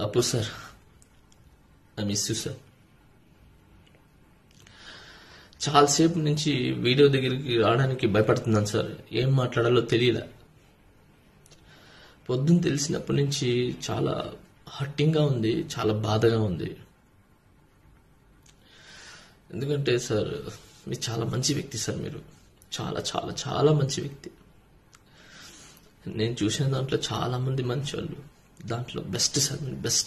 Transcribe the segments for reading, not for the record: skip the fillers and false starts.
అప్పు sir, I miss you sir. చాలాసేపు నుంచి వీడియో దగ్గరికి రావడానికి భయపడుతున్నాను సార్. ఏం మాట్లాడాలో తెలియలే. పొద్దున్న తెలిసినప్పటి నుంచి చాలా హర్టింగ్గా ఉంది, చాలా బాధగా ఉంది. ఎందుకంటే సార్, మీరు చాలా మంచి వ్యక్తి సార్. మీరు చాలా చాలా చాలా మంచి వ్యక్తి. నేను చూసిన దాంట్లో చాలా మంది మంచి వాళ్ళు, దాంట్లో బెస్ట్ సార్. మీరు బెస్ట్.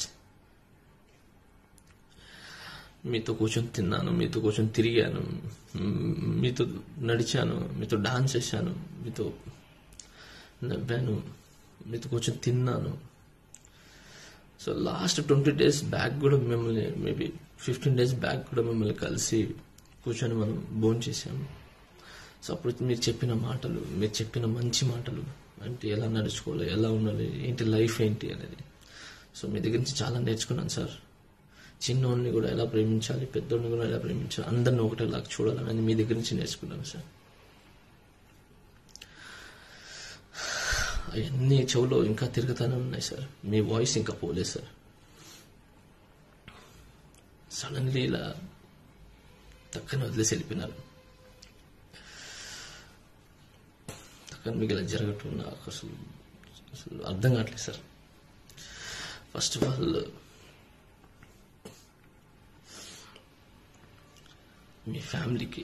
మీతో కూర్చొని తిన్నాను, మీతో కూర్చొని తిరిగాను, మీతో నడిచాను, మీతో డాన్స్ చేశాను, మీతో నవ్వాను, మీతో కూర్చొని తిన్నాను. సో లాస్ట్ 20 days బ్యాక్ కూడా మిమ్మల్ని, మేబీ 15 days బ్యాక్ కూడా మిమ్మల్ని కలిసి కూర్చొని మనం భోజనం చేశాము. సో అప్పుడు మీరు చెప్పిన మాటలు, మీరు చెప్పిన మంచి మాటలు, అంటే ఎలా నడుచుకోవాలి, ఎలా ఉండాలి, ఏంటి లైఫ్ ఏంటి అనేది. సో మీ దగ్గర నుంచి చాలా నేర్చుకున్నాను సార్. చిన్నోడిని కూడా ఎలా ప్రేమించాలి, పెద్దోడిని కూడా ఎలా ప్రేమించాలి, అందరిని ఒకటేలాగా చూడాలని మీ దగ్గర నుంచి నేర్చుకున్నాను సార్. అవన్నీ చెవులో ఇంకా తిరుగుతానే ఉన్నాయి సార్. మీ వాయిస్ ఇంకా పోలేదు సార్. సడన్లీ ఇలా తక్కని వదిలేసి వెళ్ళిపోయినారు. తక్కని మీకు ఇలా జరగటం నాకు అసలు అర్థం కావట్లేదు సార్. ఫస్ట్ ఆఫ్ ఆల్ మీ ఫ్యామిలీకి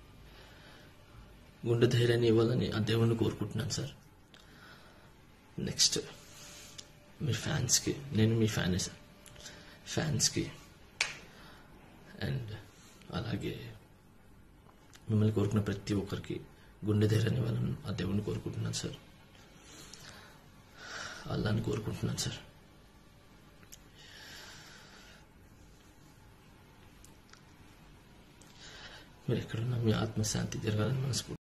గుండె ధైర్యాన్ని ఇవ్వాలని ఆ దేవుణ్ణి కోరుకుంటున్నాను సార్. నెక్స్ట్ మీ ఫ్యాన్స్కి, నేను మీ ఫ్యానే సార్, ఫ్యాన్స్కి అండ్ అలాగే మిమ్మల్ని కోరుకున్న ప్రతి ఒక్కరికి గుండె ధైర్యాన్ని ఇవ్వాలని ఆ దేవుణ్ణి కోరుకుంటున్నాను సార్. అల్లాని కోరుకుంటున్నాను సార్. మీరు ఎక్కడున్నా మీ ఆత్మశాంతి జరగాలని మనస్ఫూర్తి